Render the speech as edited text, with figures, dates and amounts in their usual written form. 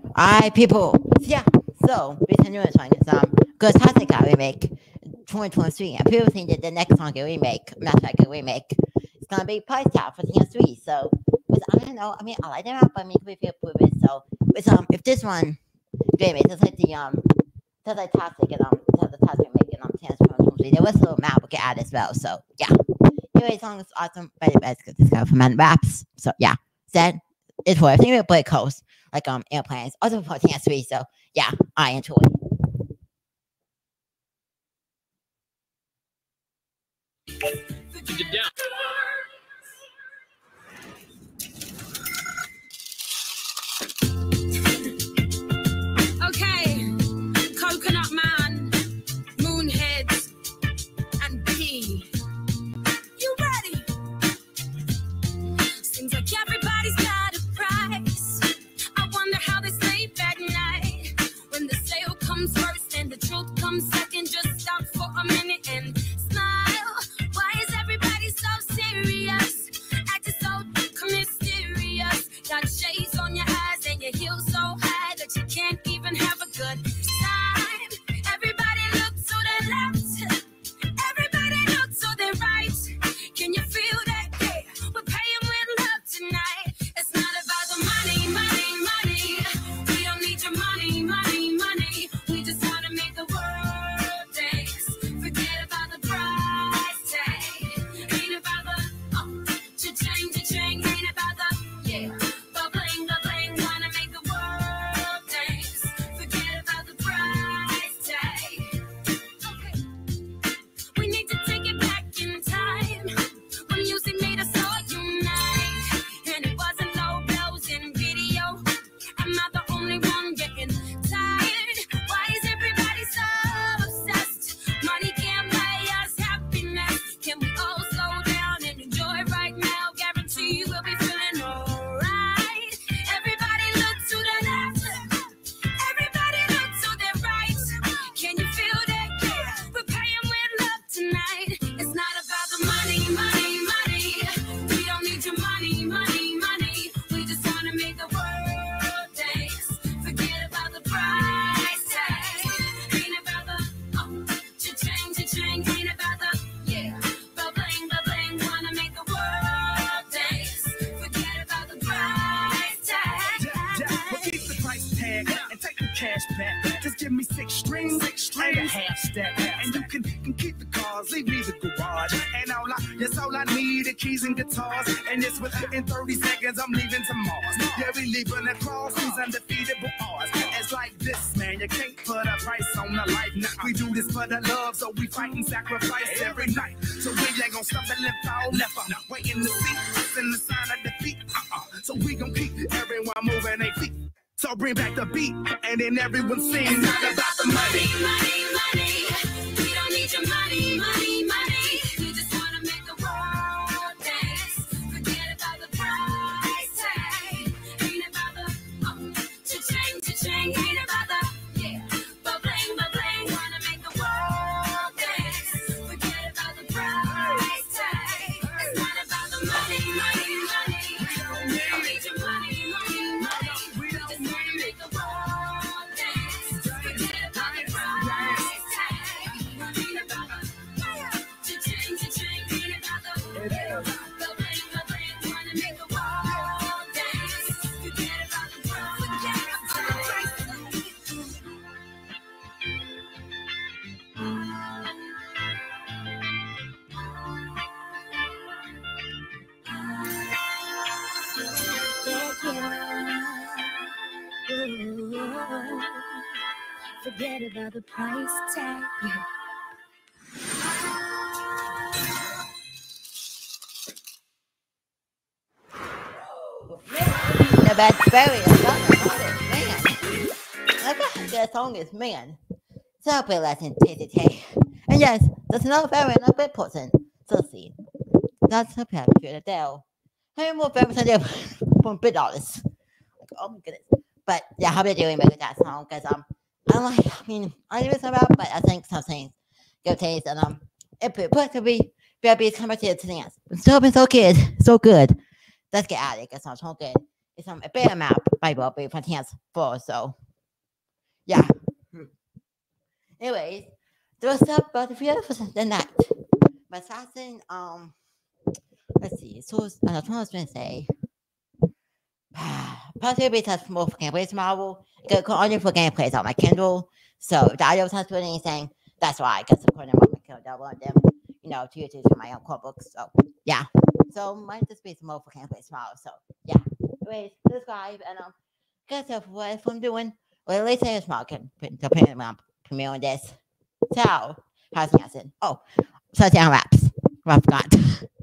Alright, people. Yeah. So we continue this one. It's good classic got remake 2023, and people think that the next song get remake, not like a remake. It's gonna be Price Tag for TS3. So I don't know. I mean, I like them out, but I mean, we feel prove it. So it's if this one remake, it's like the that's like Toxic and the Toxic remake and TS3. There was a little map we could add as well. So yeah. Anyway, the song is awesome, but it's because it's got from Man Raps. So yeah, then it's for everything we play close, like airplanes, also for TS3. So yeah, I enjoy. Okay, Coconut Man, Moonheads, and P. You ready? Seems like everybody's got a price. I wonder how they sleep at night when the sale comes first and the truth comes second. Just stop for a minute and smile. Why is everybody so serious? Acting so mysterious. Got shades on your eyes and your heels so high that you can't even have a good time. Everybody look to the left. Everybody look to the right. Can you feel that? Yeah, we're paying with love tonight. It's not about the money, money, money. We don't need your money, money, money. We just want to make the world dance. Forget about the price tag. Ain't about the cha-ching. Ain't about the bling, wanna make the world dance. Forget about the price tag. Okay. We need to take it back in time when music made us all unite, and it wasn't low blows in video. I'm not the only one getting tired. Why is everybody so obsessed? Money can't buy us happiness. Can we all slow down and enjoy right now? Guarantee we'll be feeling alright. Everybody look to the left. Everybody look to the right. Can you feel that? Yeah, we're paying with love tonight. It's not about the money, money, money. We don't need your money, money, money. We just want to make the world dance. Forget about the price tag. Ain't about the cha-ching. Ain't about the bling. Wanna make the world dance. Forget about the price tag. Well, keep the price tag and take the cash back. Just give me six strings and a half stack. And you can keep the cars, leave me the garage. And that's all I need, the keys and guitars. And it's within 30 seconds, I'm leaving to Mars. Yeah, we leaving across these undefeatable odds. It's like this, man, you can't put a price on a life. Now we do this for the love, so we fight and sacrifice every night. So we ain't gonna stop and fall never. Waiting to see us in the sign of defeat. So we gon' keep everyone moving their feet. So bring back the beat, and then everyone sings. It's not about the money, money, money. We don't need your money, money, money. We just want to make the world dance. Forget about the price tag. Ain't about the cha-ching. Ain't about the bling. Wanna make the world dance. Forget about the price tag. It's not about the money, money, money. We don't need your money, money, money. We just want to make the world dance. Forget about the price tag. Ain't about the cha-ching. Ain't about the bling. Wanna make the world dance. Forget about the price tag. Forget about the price tag. The best berry is not the man. The song is man. So I'll play lesson TTT. And yes, there's no very no bit person. So see. That's a pair for the deal. How many more berries are there from $1? Like, oh my goodness. But yeah, how are they doing with that song? Because I mean, I know it's about, but I think something good taste and it put to be very compared to dance. But still been so good. Let's get at it. It sounds so good. it's a better map by Bobby from Chance 4. So, yeah. Anyways, those up about the video for the night. My assassin, let's see. So, I was going to say, possibly because more for gameplays tomorrow. Go only for gameplays on my Kindle. So, if the audio sounds good or anything, that's why I guess recording on my Kindle. I want them, to use for my own core books. So, yeah. So, might just be some more for gameplays tomorrow. So, yeah. Anyways, subscribe and guess what I'm doing. Well, at least I small can depending on premiere on this. So, how's Hanson? Oh, so down wraps. I forgot.